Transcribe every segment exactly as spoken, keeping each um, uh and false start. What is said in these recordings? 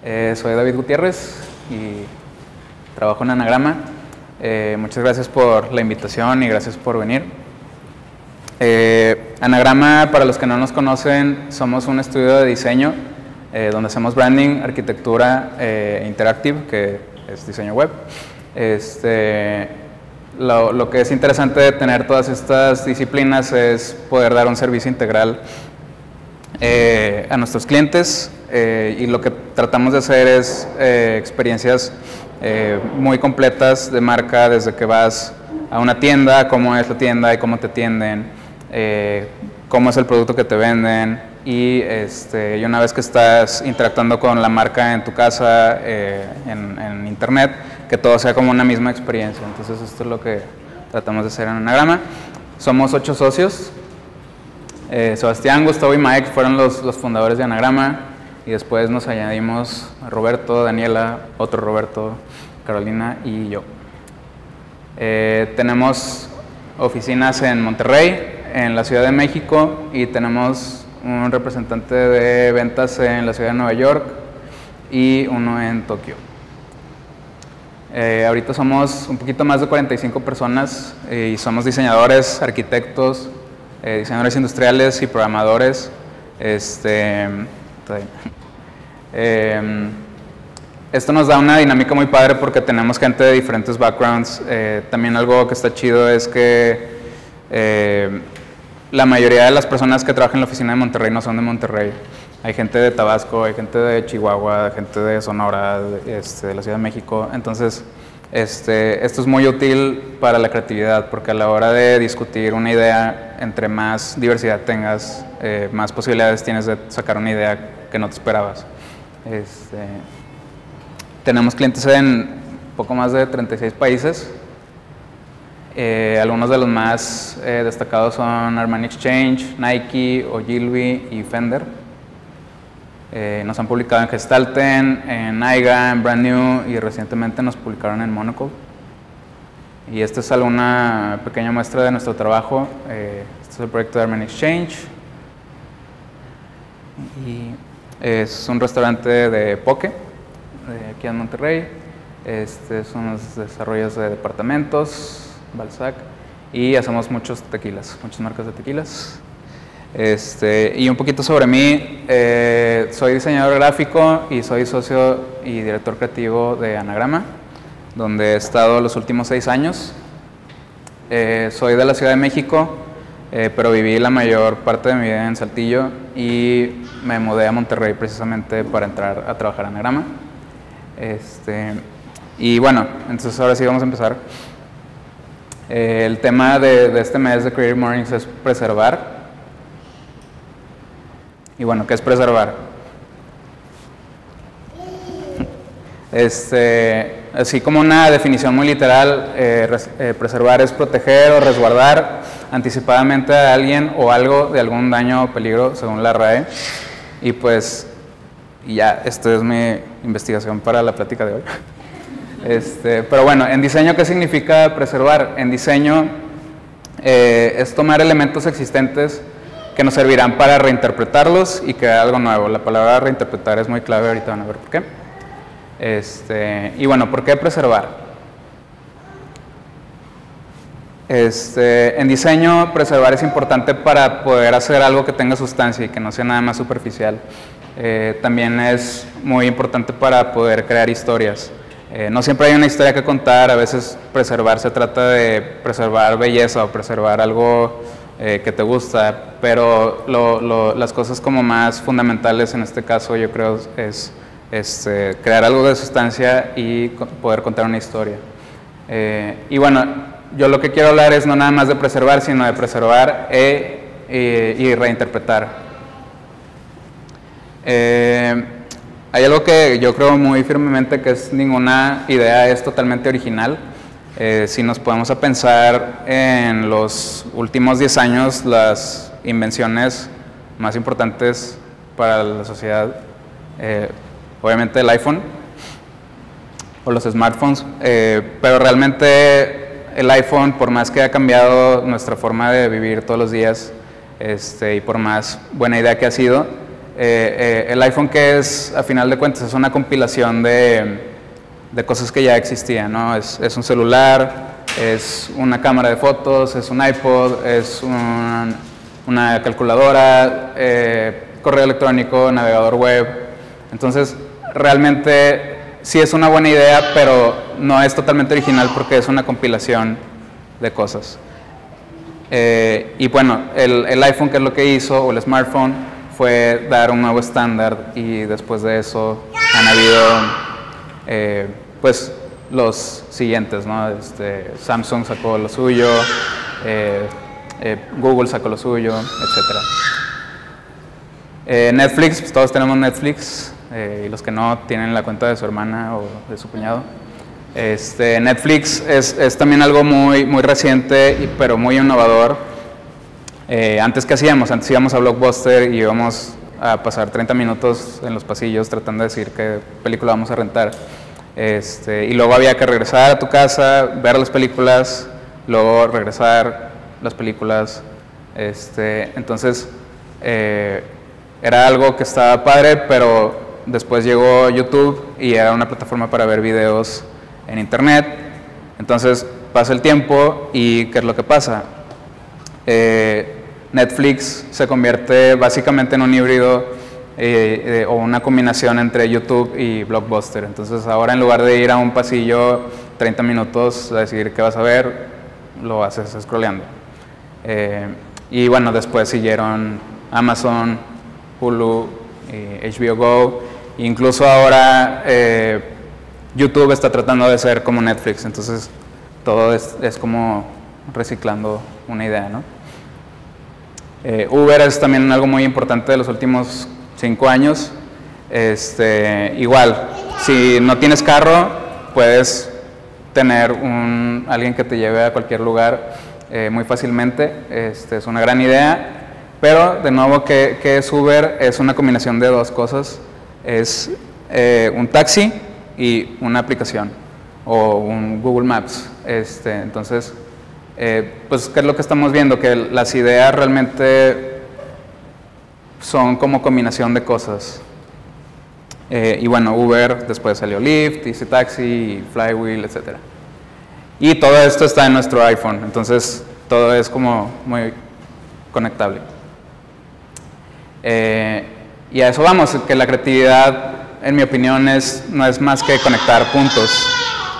Eh, soy David Gutiérrez y trabajo en Anagrama. Eh, muchas gracias por la invitación y gracias por venir. Eh, Anagrama, para los que no nos conocen, somos un estudio de diseño eh, donde hacemos branding, arquitectura e eh, interactive, que es diseño web. Este, lo, lo que es interesante de tener todas estas disciplinas es poder dar un servicio integral eh, a nuestros clientes eh, y lo que tratamos de hacer es eh, experiencias eh, muy completas de marca, desde que vas a una tienda, cómo es la tienda y cómo te atienden, eh, cómo es el producto que te venden y, este, y una vez que estás interactuando con la marca en tu casa, eh, en, en internet, que todo sea como una misma experiencia. Entonces esto es lo que tratamos de hacer en Anagrama. Somos ocho socios. Eh, Sebastián, Gustavo y Mike fueron los, los fundadores de Anagrama y después nos añadimos a Roberto, Daniela, otro Roberto, Carolina y yo. Eh, tenemos oficinas en Monterrey, en la Ciudad de México y tenemos un representante de ventas en la Ciudad de Nueva York y uno en Tokio. Eh, ahorita somos un poquito más de cuarenta y cinco personas eh, y somos diseñadores, arquitectos, eh, diseñadores industriales y programadores. Este, eh, esto nos da una dinámica muy padre porque tenemos gente de diferentes backgrounds. Eh, también algo que está chido es que eh, la mayoría de las personas que trabajan en la oficina de Monterrey no son de Monterrey. Hay gente de Tabasco, hay gente de Chihuahua, gente de Sonora, de, este, de la Ciudad de México. Entonces, este, esto es muy útil para la creatividad, porque a la hora de discutir una idea, entre más diversidad tengas, eh, más posibilidades tienes de sacar una idea que no te esperabas. Este, tenemos clientes en poco más de treinta y seis países. Eh, algunos de los más eh, destacados son Armani Exchange, Nike, Ogilvy y Fender. Eh, nos han publicado en Gestalten, en Aiga, en Brand New y recientemente nos publicaron en Monocle. Y esta es alguna pequeña muestra de nuestro trabajo. Eh, este es el proyecto de Armani Exchange. Y es un restaurante de poke, de aquí en Monterrey. Este son los desarrollos de departamentos, Balzac, y hacemos muchos tequilas, muchas marcas de tequilas. Este, y un poquito sobre mí, eh, soy diseñador gráfico y soy socio y director creativo de Anagrama, donde he estado los últimos seis años. Eh, soy de la Ciudad de México, eh, pero viví la mayor parte de mi vida en Saltillo y me mudé a Monterrey precisamente para entrar a trabajar en Anagrama. Este, y bueno, entonces ahora sí vamos a empezar. Eh, el tema de, de este mes de Creative Mornings es preservar. Y bueno, ¿qué es preservar? Este, así como una definición muy literal, eh, res, eh, preservar es proteger o resguardar anticipadamente a alguien o algo de algún daño o peligro, según la R A E. Y pues, ya, esta es mi investigación para la plática de hoy. Este, pero bueno, en diseño, ¿qué significa preservar? En diseño eh, es tomar elementos existentes que nos servirán para reinterpretarlos y crear algo nuevo. La palabra reinterpretar es muy clave, ahorita van a ver por qué. Este, y bueno, ¿por qué preservar? Este, en diseño, preservar es importante para poder hacer algo que tenga sustancia y que no sea nada más superficial. Eh, también es muy importante para poder crear historias. Eh, no siempre hay una historia que contar, a veces preservar se trata de preservar belleza o preservar algo eh, que te gusta, pero lo, lo, las cosas como más fundamentales en este caso yo creo es, es eh, crear algo de sustancia y poder contar una historia. Eh, y bueno, yo lo que quiero hablar es no nada más de preservar, sino de preservar e, e, y reinterpretar. Eh, Hay algo que yo creo muy firmemente que es ninguna idea es totalmente original. Eh, si nos podemos a pensar en los últimos diez años, las invenciones más importantes para la sociedad, eh, obviamente el iPhone o los smartphones, eh, pero realmente el iPhone, por más que ha cambiado nuestra forma de vivir todos los días, este, y por más buena idea que ha sido, Eh, eh, el iPhone, que es, a final de cuentas, es una compilación de, de cosas que ya existían, ¿no? Es, es un celular, es una cámara de fotos, es un iPod, es un, una calculadora, eh, correo electrónico, navegador web. Entonces, realmente sí es una buena idea, pero no es totalmente original porque es una compilación de cosas. Eh, y bueno, el, el iPhone, que es lo que hizo, o el smartphone, fue dar un nuevo estándar, y después de eso han habido eh, pues los siguientes, ¿no? Este, Samsung sacó lo suyo, eh, eh, Google sacó lo suyo, etcétera. Eh, Netflix, pues todos tenemos Netflix, eh, y los que no tienen la cuenta de su hermana o de su cuñado. Este, Netflix es, es también algo muy, muy reciente, y, pero muy innovador. Eh, antes, ¿qué hacíamos? Antes íbamos a Blockbuster y íbamos a pasar treinta minutos en los pasillos tratando de decir qué película vamos a rentar. Este, y luego había que regresar a tu casa, ver las películas, luego regresar las películas. Este, entonces, eh, era algo que estaba padre, pero después llegó YouTube y era una plataforma para ver videos en internet. Entonces pasa el tiempo y ¿qué es lo que pasa? Eh, Netflix se convierte básicamente en un híbrido eh, eh, o una combinación entre YouTube y Blockbuster. Entonces ahora, en lugar de ir a un pasillo treinta minutos a decidir qué vas a ver, lo haces scrolleando. Eh, y bueno, después siguieron Amazon, Hulu, eh, H B O Go, incluso ahora eh, YouTube está tratando de ser como Netflix. Entonces todo es, es como reciclando una idea, ¿no? Eh, Uber es también algo muy importante de los últimos cinco años. Este, igual, si no tienes carro, puedes tener un, alguien que te lleve a cualquier lugar eh, muy fácilmente. Este, es una gran idea. Pero, de nuevo, ¿qué, qué es Uber? Es una combinación de dos cosas. Es eh, un taxi y una aplicación, o un Google Maps. Este, entonces, eh, pues, ¿qué es lo que estamos viendo? Que las ideas realmente son como combinación de cosas. Eh, y bueno, Uber, después salió Lyft, Easy Taxi, Flywheel, etcétera. Y todo esto está en nuestro iPhone. Entonces, todo es como muy conectable. Eh, y a eso vamos, que la creatividad, en mi opinión, es, no es más que conectar puntos.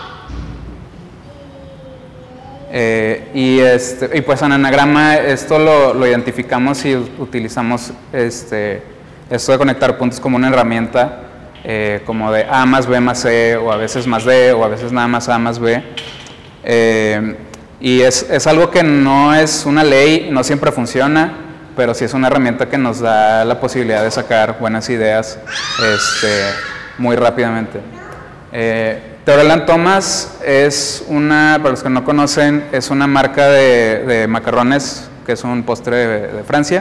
Eh, y, este, y pues en Anagrama esto lo, lo identificamos y utilizamos este, esto de conectar puntos como una herramienta, eh, como de A más B más C, o a veces más D, o a veces nada más A más B. Eh, y es, es algo que no es una ley, no siempre funciona, pero sí es una herramienta que nos da la posibilidad de sacar buenas ideas este, muy rápidamente. Eh, Teoreland Thomas es una, para los que no conocen, es una marca de, de macarrones, que es un postre de, de Francia.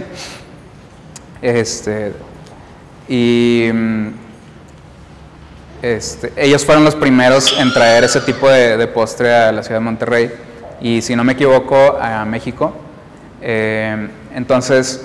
Este, y este, ellos fueron los primeros en traer ese tipo de, de postre a la ciudad de Monterrey, y si no me equivoco, a México. Eh, entonces,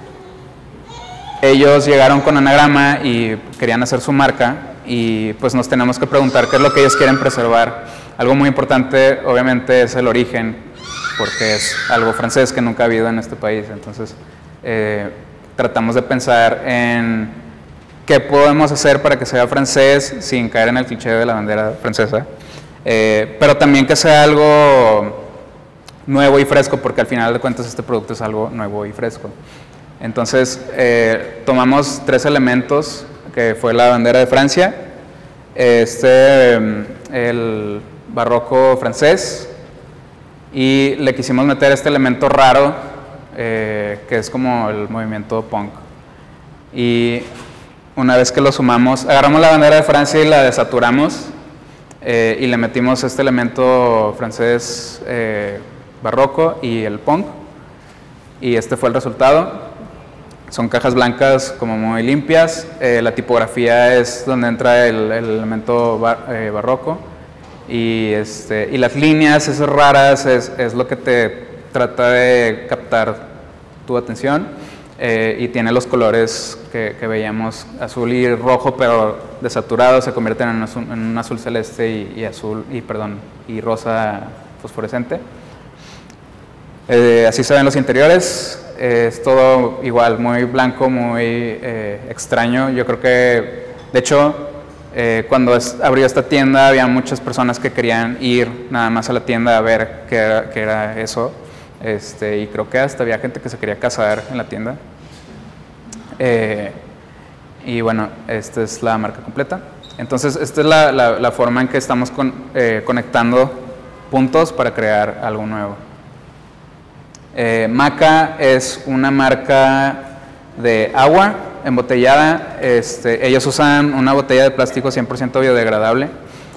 ellos llegaron con Anagrama y querían hacer su marca, y pues nos tenemos que preguntar qué es lo que ellos quieren preservar. Algo muy importante, obviamente, es el origen, porque es algo francés que nunca ha habido en este país. Entonces, eh, tratamos de pensar en qué podemos hacer para que sea francés sin caer en el cliché de la bandera francesa, eh, pero también que sea algo nuevo y fresco, porque al final de cuentas este producto es algo nuevo y fresco. Entonces, eh, tomamos tres elementos, que fue la bandera de Francia, este, el barroco francés, y le quisimos meter este elemento raro, eh, que es como el movimiento punk. Y una vez que lo sumamos, agarramos la bandera de Francia y la desaturamos, eh, y le metimos este elemento francés eh, barroco y el punk, y este fue el resultado. Son cajas blancas como muy limpias, eh, la tipografía es donde entra el, el elemento bar, eh, barroco, y, este, y las líneas esas raras es, es lo que te trata de captar tu atención. eh, y tiene los colores que, que veíamos, azul y rojo, pero desaturados, se convierten en, azul, en un azul celeste y, y azul, y perdón, y rosa fosforescente. Eh, así se ven los interiores, eh, es todo igual, muy blanco, muy eh, extraño. Yo creo que, de hecho, eh, cuando es, abrió esta tienda había muchas personas que querían ir nada más a la tienda a ver qué era, qué era eso, este, y creo que hasta había gente que se quería casar en la tienda. Eh, y bueno, esta es la marca completa. Entonces, esta es la, la, la forma en que estamos con, eh, conectando puntos para crear algo nuevo. Eh, Maca es una marca de agua embotellada. Este, ellos usan una botella de plástico cien por ciento biodegradable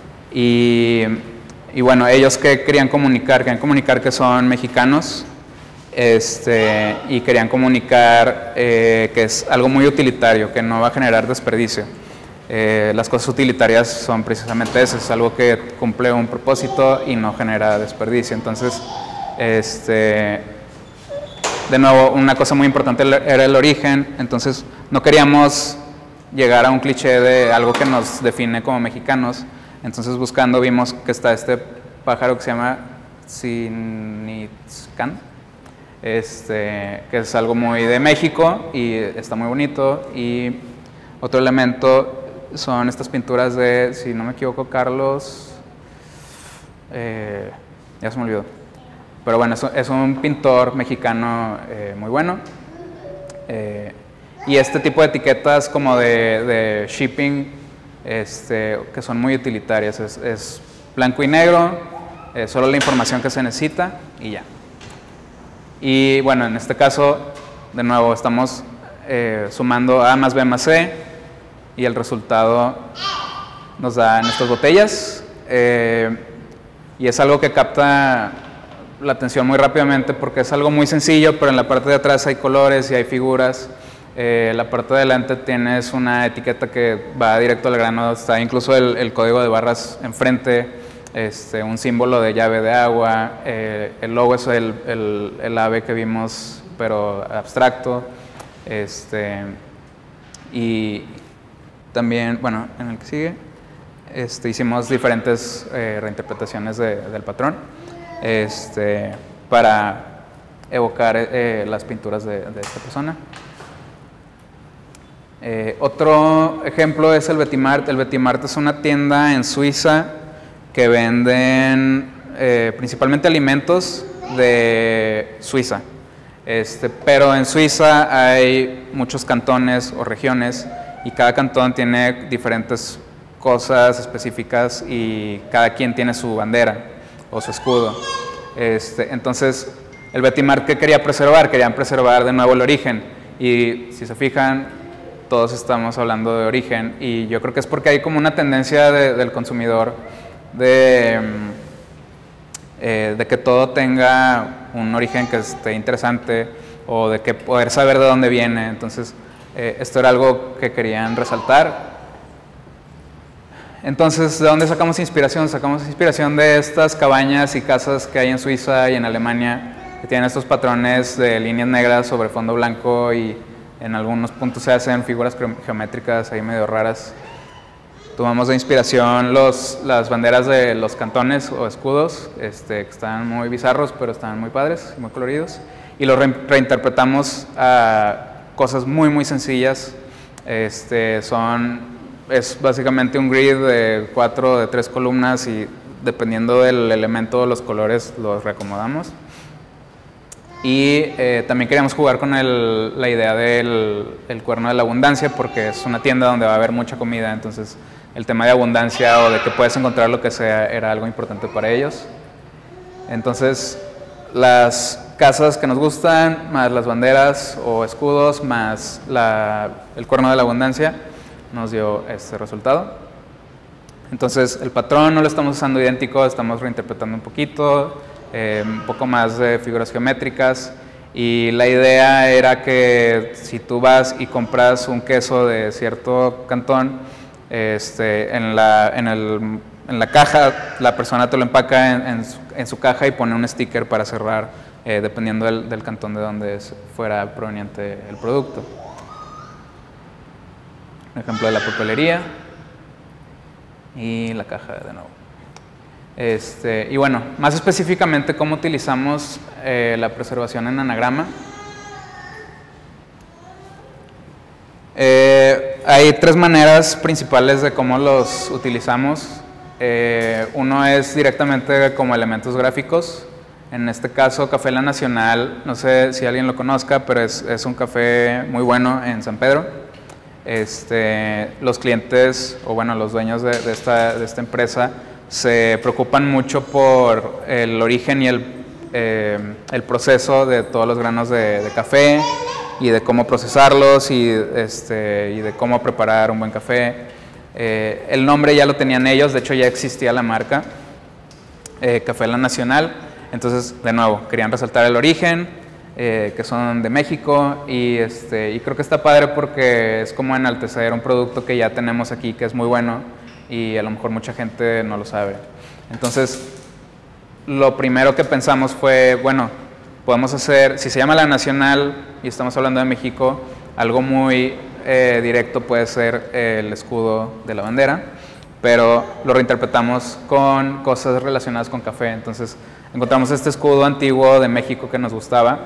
y, y bueno, ellos que querían comunicar, querían comunicar que son mexicanos, este, y querían comunicar eh, que es algo muy utilitario, que no va a generar desperdicio. Eh, las cosas utilitarias son precisamente eso, es algo que cumple un propósito y no genera desperdicio. Entonces, este, de nuevo, una cosa muy importante era el origen. Entonces no queríamos llegar a un cliché de algo que nos define como mexicanos. Entonces, buscando, vimos que está este pájaro que se llama Tzinitzcán, este, que es algo muy de México y está muy bonito. Y otro elemento son estas pinturas de, si no me equivoco, Carlos, eh, ya se me olvidó. Pero bueno, es, es un pintor mexicano eh, muy bueno. Eh, y este tipo de etiquetas como de, de shipping, este, que son muy utilitarias, es, es blanco y negro, eh, solo la información que se necesita y ya. Y bueno, en este caso, de nuevo, estamos eh, sumando A más B más C y el resultado nos da en estas botellas. Eh, y es algo que capta la atención muy rápidamente porque es algo muy sencillo, pero en la parte de atrás hay colores y hay figuras. Eh, la parte de adelante tienes una etiqueta que va directo al grano, está incluso el, el código de barras enfrente, este, un símbolo de llave de agua, eh, el logo es el, el, el ave que vimos, pero abstracto. Este, y también, bueno, en el que sigue, este, hicimos diferentes eh, reinterpretaciones de, del patrón. Este, para evocar eh, las pinturas de, de esta persona. Eh, otro ejemplo es el Betimart. El Betimart es una tienda en Suiza que venden eh, principalmente alimentos de Suiza. Este, pero en Suiza hay muchos cantones o regiones y cada cantón tiene diferentes cosas específicas y cada quien tiene su bandera o su escudo. Este, entonces, el Betimart, ¿qué quería preservar? Querían preservar de nuevo el origen. Y si se fijan, todos estamos hablando de origen. Y yo creo que es porque hay como una tendencia de, del consumidor de, eh, de que todo tenga un origen que esté interesante o de que poder saber de dónde viene. Entonces, eh, esto era algo que querían resaltar. Entonces, ¿de dónde sacamos inspiración? Sacamos inspiración de estas cabañas y casas que hay en Suiza y en Alemania, que tienen estos patrones de líneas negras sobre fondo blanco y en algunos puntos se hacen figuras geométricas ahí medio raras. Tomamos de inspiración los, las banderas de los cantones o escudos, este, que están muy bizarros, pero están muy padres y muy coloridos, y los re reinterpretamos a cosas muy, muy sencillas. Este, son... Es básicamente un grid de cuatro, de tres columnas y dependiendo del elemento, los colores los reacomodamos. Y eh, también queríamos jugar con el, la idea del el cuerno de la abundancia porque es una tienda donde va a haber mucha comida, entonces el tema de abundancia o de que puedes encontrar lo que sea era algo importante para ellos. Entonces, las casas que nos gustan, más las banderas o escudos, más la, el cuerno de la abundancia, nos dio este resultado. Entonces, el patrón no lo estamos usando idéntico, estamos reinterpretando un poquito, eh, un poco más de figuras geométricas, y la idea era que si tú vas y compras un queso de cierto cantón, este, en, la, en, el, en la caja, la persona te lo empaca en, en, su, en su caja y pone un sticker para cerrar eh, dependiendo del, del cantón de donde es, fuera proveniente el producto. Un ejemplo de la papelería y la caja de nuevo. Este, y bueno, más específicamente cómo utilizamos eh, la preservación en anagrama. Eh, hay tres maneras principales de cómo los utilizamos. Eh, uno es directamente como elementos gráficos. En este caso, Café La Nacional, no sé si alguien lo conozca, pero es, es un café muy bueno en San Pedro. Este, los clientes, o bueno, los dueños de, de, esta, de esta empresa, se preocupan mucho por el origen y el, eh, el proceso de todos los granos de, de café y de cómo procesarlos y, este, y de cómo preparar un buen café. Eh, el nombre ya lo tenían ellos, de hecho ya existía la marca, eh, Café La Nacional. Entonces, de nuevo, querían resaltar el origen, eh, que son de México, y, este, y creo que está padre porque es como enaltecer un producto que ya tenemos aquí, que es muy bueno, y a lo mejor mucha gente no lo sabe. Entonces, lo primero que pensamos fue, bueno, podemos hacer, si se llama La Nacional y estamos hablando de México, algo muy eh, directo puede ser el escudo de la bandera, pero lo reinterpretamos con cosas relacionadas con café. Entonces, encontramos este escudo antiguo de México que nos gustaba,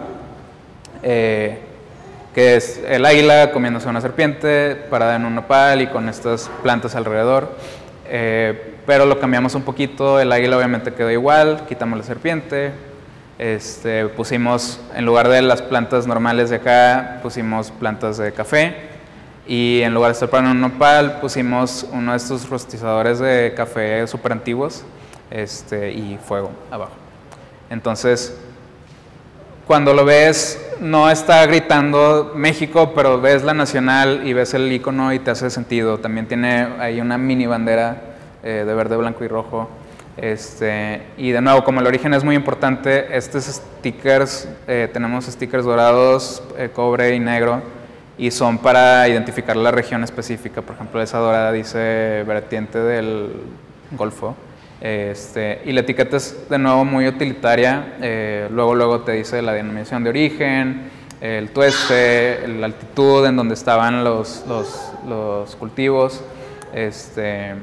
eh, que es el águila comiéndose una serpiente parada en un nopal y con estas plantas alrededor, eh, pero lo cambiamos un poquito. El águila obviamente quedó igual, quitamos la serpiente, este, pusimos, en lugar de las plantas normales de acá, pusimos plantas de café, y en lugar de estar parado en un nopal, pusimos uno de estos rostizadores de café súper antiguos, este, y fuego abajo. Entonces, cuando lo ves, no está gritando México, pero ves La Nacional y ves el icono y te hace sentido. También tiene ahí una mini bandera eh, de verde, blanco y rojo. Este, y de nuevo, como el origen es muy importante, estos stickers, eh, tenemos stickers dorados, eh, cobre y negro, y son para identificar la región específica. Por ejemplo, esa dorada dice vertiente del Golfo. Este, y la etiqueta es de nuevo muy utilitaria, eh, luego luego te dice la denominación de origen, el tueste, la altitud en donde estaban los, los, los cultivos, este,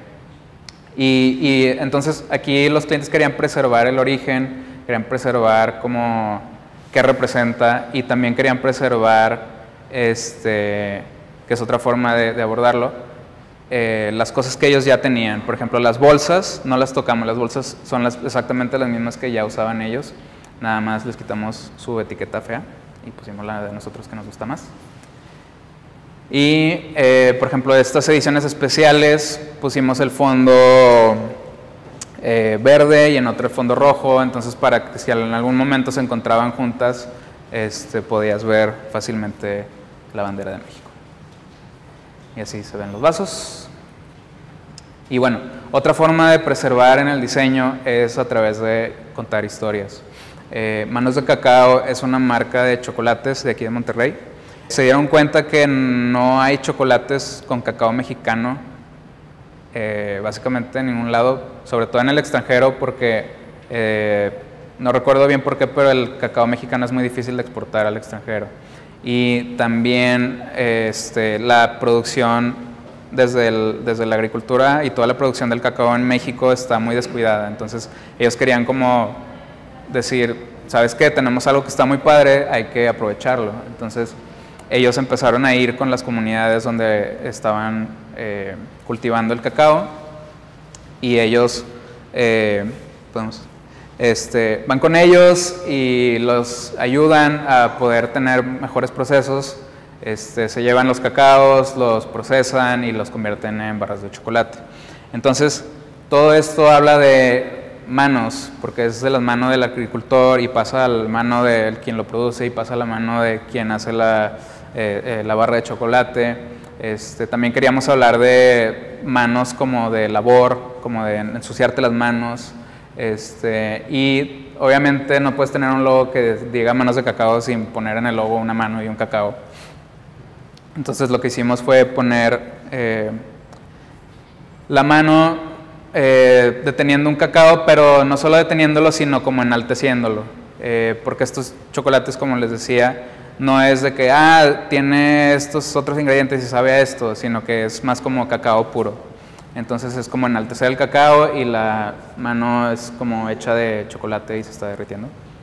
y, y entonces aquí los clientes querían preservar el origen, querían preservar como qué representa, y también querían preservar, este, que es otra forma de, de abordarlo, Eh, las cosas que ellos ya tenían. Por ejemplo, las bolsas no las tocamos, las bolsas son las, exactamente las mismas que ya usaban ellos, nada más les quitamos su etiqueta fea y pusimos la de nosotros que nos gusta más. Y, eh, por ejemplo, de estas ediciones especiales pusimos el fondo eh, verde y en otro el fondo rojo, entonces para que si en algún momento se encontraban juntas, este, podías ver fácilmente la bandera de México. Y así se ven los vasos. Y bueno, otra forma de preservar en el diseño es a través de contar historias. Eh, Manos de Cacao es una marca de chocolates de aquí de Monterrey. Se dieron cuenta que no hay chocolates con cacao mexicano, eh, básicamente en ningún lado, sobre todo en el extranjero, porque eh, no recuerdo bien por qué, pero el cacao mexicano es muy difícil de exportar al extranjero. Y también este, la producción desde, el, desde la agricultura y toda la producción del cacao en México está muy descuidada. Entonces ellos querían como decir, ¿sabes qué? Tenemos algo que está muy padre, hay que aprovecharlo. Entonces ellos empezaron a ir con las comunidades donde estaban eh, cultivando el cacao, y ellos eh, podemos, Este, van con ellos y los ayudan a poder tener mejores procesos. Este, se llevan los cacaos, los procesan y los convierten en barras de chocolate. Entonces, todo esto habla de manos, porque es de las manos del agricultor y pasa a la mano de quien lo produce y pasa a la mano de quien hace la, eh, eh, la barra de chocolate. Este, también queríamos hablar de manos como de labor, como de ensuciarte las manos. Este, y obviamente no puedes tener un logo que diga Manos de Cacao sin poner en el logo una mano y un cacao. Entonces lo que hicimos fue poner eh, la mano eh, deteniendo un cacao, pero no solo deteniéndolo, sino como enalteciéndolo. eh, porque estos chocolates, como les decía, no es de que, ah, tiene estos otros ingredientes y sabe a esto, sino que es más como cacao puro. Entonces es como enaltecer el cacao y la mano es como hecha de chocolate y se está derritiendo.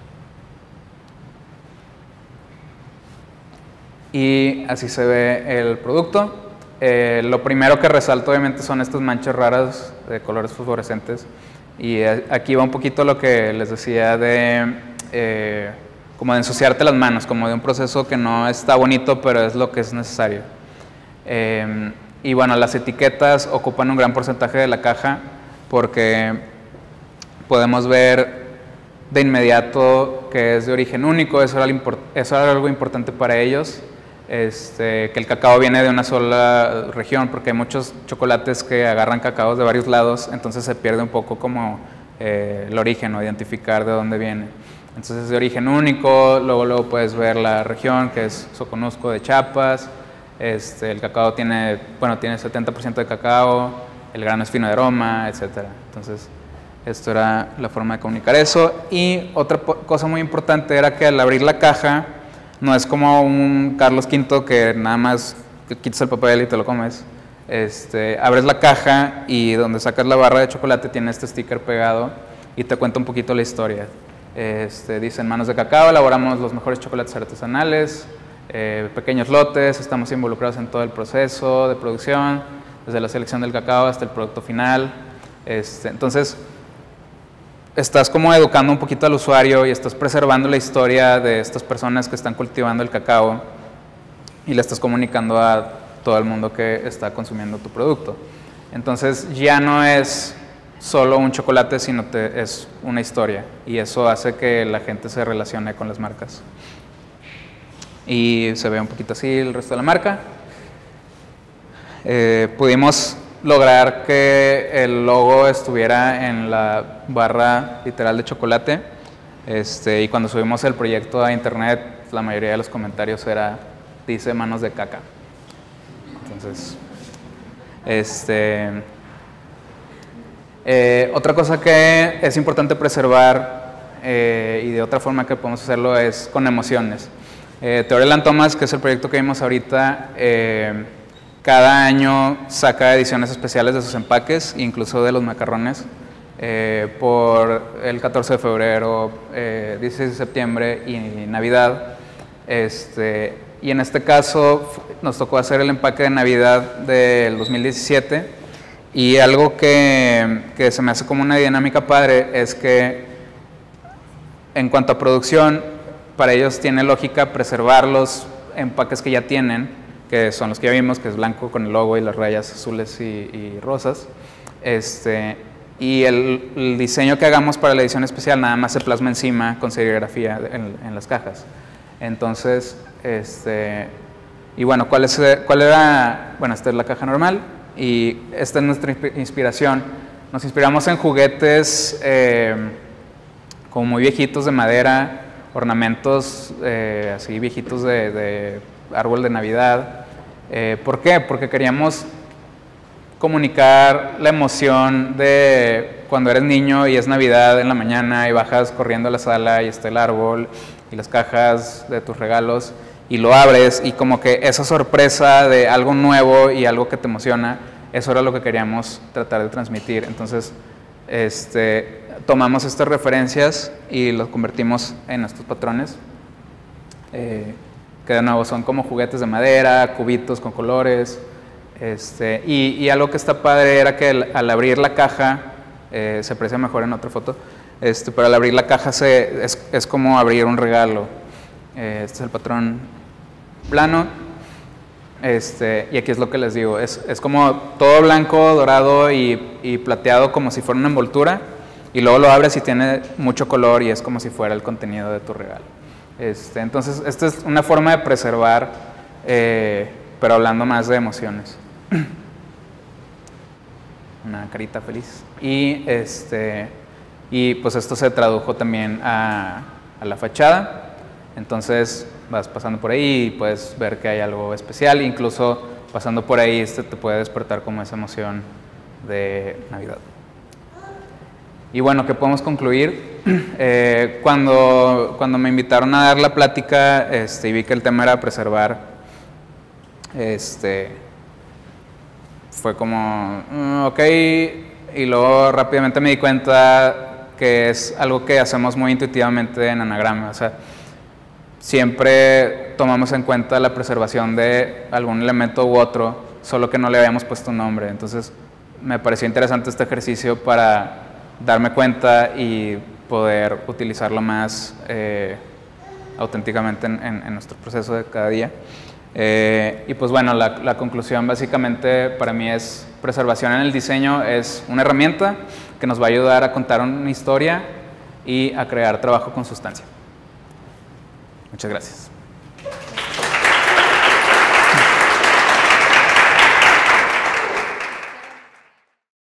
Y así se ve el producto. Eh, lo primero que resalto obviamente son estas manchas raras de colores fosforescentes. Y aquí va un poquito lo que les decía de eh, como de ensuciarte las manos, como de un proceso que no está bonito, pero es lo que es necesario. Eh, y bueno, las etiquetas ocupan un gran porcentaje de la caja porque podemos ver de inmediato que es de origen único. Eso era, eso era algo importante para ellos. Este, que el cacao viene de una sola región, porque hay muchos chocolates que agarran cacaos de varios lados, entonces se pierde un poco como eh, el origen o identificar de dónde viene. Entonces es de origen único, luego, luego puedes ver la región, que es Soconusco de Chiapas. Este, el cacao tiene, bueno, tiene setenta por ciento de cacao, el grano es fino de aroma, etcétera. Entonces esto era la forma de comunicar eso. Y otra cosa muy importante era que al abrir la caja, no es como un Carlos quinto que nada más te quitas el papel y te lo comes. Este, abres la caja y donde sacas la barra de chocolate tiene este sticker pegado y te cuenta un poquito la historia. Este, dice, en Manos de Cacao elaboramos los mejores chocolates artesanales, eh, pequeños lotes, estamos involucrados en todo el proceso de producción, desde la selección del cacao hasta el producto final. Este, entonces, estás como educando un poquito al usuario y estás preservando la historia de estas personas que están cultivando el cacao y le estás comunicando a todo el mundo que está consumiendo tu producto. Entonces ya no es solo un chocolate, sino te, es una historia y eso hace que la gente se relacione con las marcas. Y se ve un poquito así el resto de la marca. Eh, pudimos lograr que el logo estuviera en la barra literal de chocolate, este, y cuando subimos el proyecto a internet la mayoría de los comentarios era, dice Manos de Caca. Entonces, este, eh, otra cosa que es importante preservar eh, y de otra forma que podemos hacerlo es con emociones. eh, Teoreland Thomas, que es el proyecto que vimos ahorita, eh, cada año saca ediciones especiales de sus empaques, incluso de los macarrones, eh, por el catorce de febrero, eh, dieciséis de septiembre y Navidad. Este, y en este caso nos tocó hacer el empaque de Navidad del dos mil diecisiete y algo que, que se me hace como una dinámica padre es que en cuanto a producción, para ellos tiene lógica preservar los empaques que ya tienen, que son los que ya vimos, que es blanco con el logo y las rayas azules y, y rosas. Este, y el, el diseño que hagamos para la edición especial nada más se plasma encima con serigrafía en, en las cajas. Entonces, este, y bueno, ¿cuál, es, ¿cuál era? Bueno, esta es la caja normal y esta es nuestra inspiración. Nos inspiramos en juguetes eh, como muy viejitos de madera, ornamentos eh, así viejitos de, de árbol de Navidad. Eh, ¿Por qué? Porque queríamos comunicar la emoción de cuando eres niño y es Navidad en la mañana y bajas corriendo a la sala y está el árbol y las cajas de tus regalos y lo abres y como que esa sorpresa de algo nuevo y algo que te emociona, eso era lo que queríamos tratar de transmitir. Entonces, este, tomamos estas referencias y los convertimos en estos patrones. Eh, que de nuevo son como juguetes de madera, cubitos con colores, este, y, y algo que está padre era que el, al abrir la caja, eh, se aprecia mejor en otra foto, este, pero al abrir la caja se, es, es como abrir un regalo. Eh, este es el patrón plano, este, y aquí es lo que les digo, es, es como todo blanco, dorado y, y plateado como si fuera una envoltura, y luego lo abres y tiene mucho color y es como si fuera el contenido de tu regalo. Este, entonces, esta es una forma de preservar, eh, pero hablando más de emociones. Una carita feliz. Y, este, y pues esto se tradujo también a, a la fachada. Entonces, vas pasando por ahí y puedes ver que hay algo especial. Incluso pasando por ahí, este te puede despertar como esa emoción de Navidad. Y bueno, ¿qué podemos concluir? Eh, cuando, cuando me invitaron a dar la plática este, y vi que el tema era preservar, este, fue como, mm, ok, y luego rápidamente me di cuenta que es algo que hacemos muy intuitivamente en Anagrama. O sea, siempre tomamos en cuenta la preservación de algún elemento u otro, solo que no le habíamos puesto un nombre. Entonces me pareció interesante este ejercicio para darme cuenta y poder utilizarlo más eh, auténticamente en, en, en nuestro proceso de cada día. Eh, y pues bueno, la, la conclusión básicamente para mí es: preservación en el diseño es una herramienta que nos va a ayudar a contar una historia y a crear trabajo con sustancia. Muchas gracias.